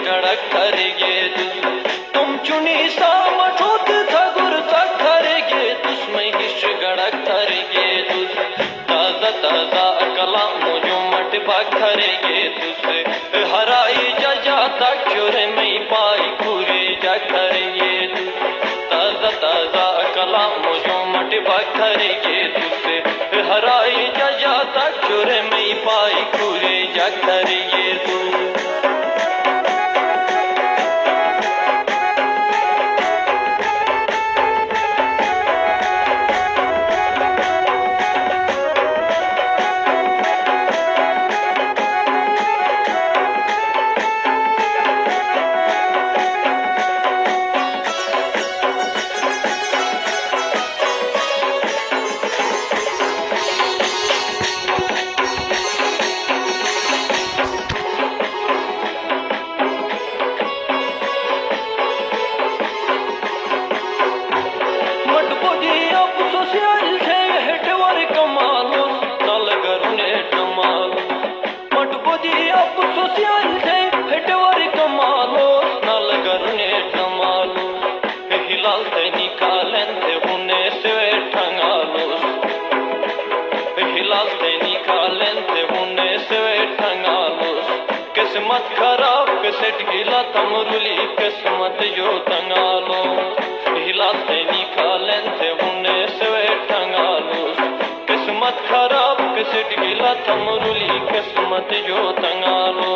गड़क थरेगे तुम चुनी साम ठोत थगुर तक थरेगे तुस्में हिश गड़क थरेगे ताजा ताजा कला मुझो मट बाग थरेगे तुझसे हराई जजा तक चोरे में पाई पूरे जग थरेगे ताजा ताजा कला मुझो मट बाग थरेगे तुझसे हराई जजा तक चोरे में पाई पूरे जग थरेगे किस्मत खराब कसेट गिला तमरुली किस्मत जो तंगालो हिलाते निकालें थे उन्हें सवे टंगालो किस्मत खराब कसेट गिला तमरुली किस्मत जो तंगालो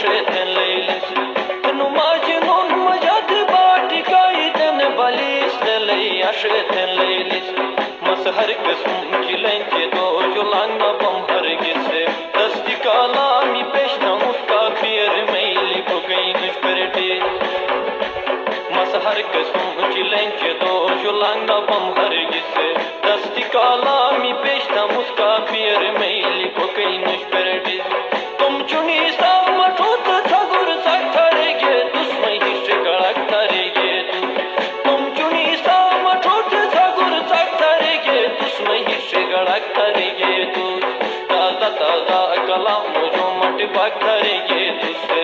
थे लैलिस तनु माजिनोन मजद बाटिकाई तन बलिस लई आशे थे लैलिस मस हर किस्म की लेंचे दो जुलांग बम हर गिसे दस्ती काला मी पेशना उसका पियर मेली को गई नुश पर डे मस हर किस्म की लेंचे दो जुलांग बम हर गिसे दस्ती काला मी पेशना उसका पियर मेली को गई नुश पर डे तुम चुनी सा मठोत छगुर सखरे गे तुस्मै हिश गड़क तरे गे तुम चुनी सा मठोत छगुर सखरे गे तुस्मै हिश गड़क तरे गे ताजा ताजा कलाम जो मट बक तरे गे तुस